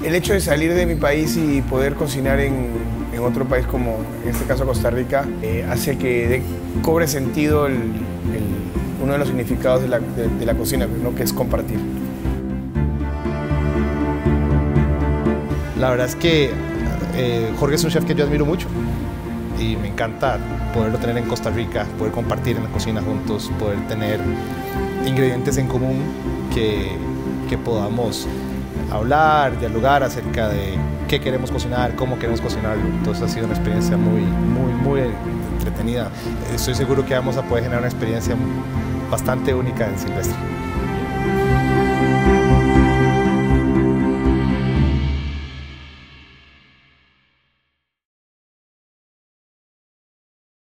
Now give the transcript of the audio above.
El hecho de salir de mi país y poder cocinar en otro país como en este caso Costa Rica hace que cobre sentido uno de los significados de la cocina, ¿no? Que es compartir. La verdad es que Jorge es un chef que yo admiro mucho y me encanta poderlo tener en Costa Rica, poder compartir en la cocina juntos, poder tener ingredientes en común que podamos hablar, dialogar acerca de qué queremos cocinar, cómo queremos cocinarlo. Entonces ha sido una experiencia muy entretenida. Estoy seguro que vamos a poder generar una experiencia bastante única en Silvestre.